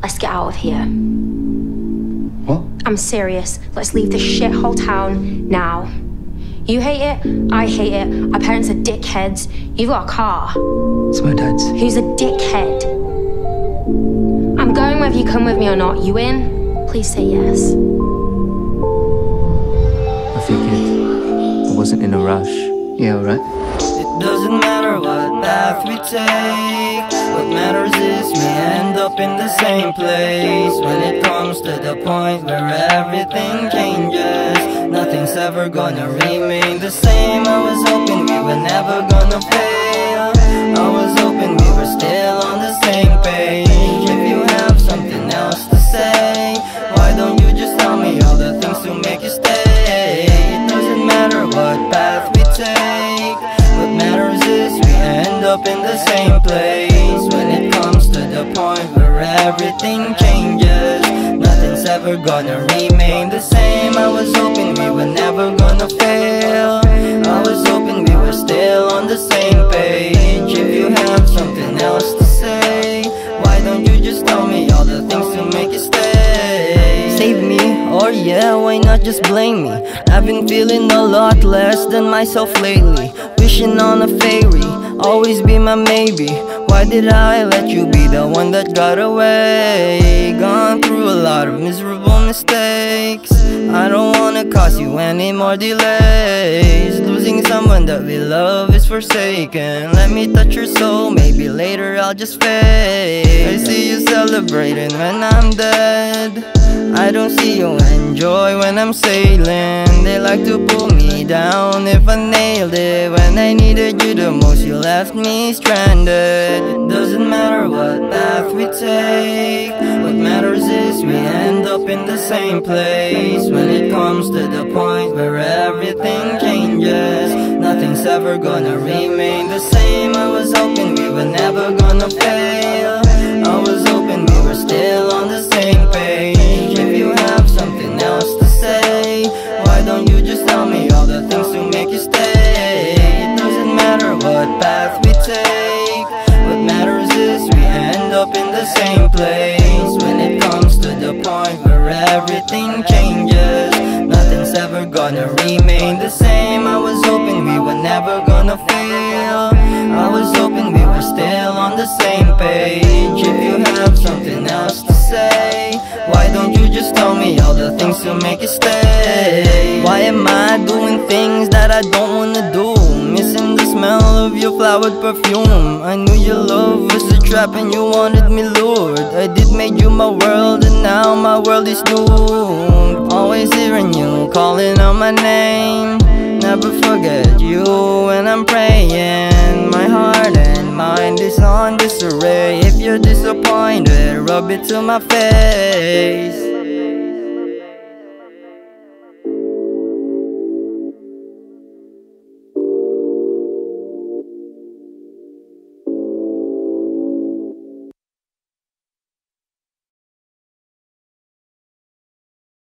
Let's get out of here. What? I'm serious. Let's leave this shithole town now. You hate it, I hate it, our parents are dickheads. You've got a car. It's my dad's. Who's a dickhead? I'm going whether you come with me or not. You in? Please say yes. I figured I wasn't in a rush. Yeah, alright. It doesn't matter what path we take. What matters is we end up in the same place. When it comes to the point where everything changes, nothing's ever gonna remain the same. I was hoping we were never gonna fail. I was hoping we were still on the same page. If you have something else to say, why don't you just tell me all the things to make you stay? It doesn't matter what path we take. What matters is we end up in the same place. When it comes to the point where everything changes, nothing's ever gonna remain the same. I was hoping we were never gonna fail. I was hoping we were still on the same page. If you have something else to say, why don't you just tell me all the things to make you stay? Save me, or yeah, why not just blame me? I've been feeling a lot less than myself lately. Wishing on a fairy, always be my maybe. Why did I let you be the one that got away? Gone through a lot of miserable mistakes. I don't wanna cause you any more delays. Losing someone that we love is forsaken. Let me touch your soul, maybe later I'll just fade. I see you celebrating when I'm dead. I don't see you enjoy when I'm sailing. They like to pull me down if I nailed it. When I needed you the most, you left me stranded. It doesn't matter what path we take. What matters is we end up in the same place. When it comes to the point where everything changes, nothing's ever gonna remain the same. I was hoping we were never gonna fail. I was hoping we were still on the same page. If you have something else to say, why don't you just tell me all the things to make you stay? It doesn't matter what path we take. What matters is we end up in the same place. When it comes to the point where everything changes, nothing's ever gonna remain the same. I was hoping we were never gonna fail. I was hoping we were still on the same page. If you have something else to say, why don't you just tell me all the things to make you stay? Why am I doing things that I don't wanna do? Missing the smell of your flowered perfume. I knew your love was a trap and you wanted me lured. I did make you my world and now my world is doomed. Always hearing you calling out my name. Never forget you when I'm praying. My heart and mind is on disarray. If you're disappointed, rub it to my face.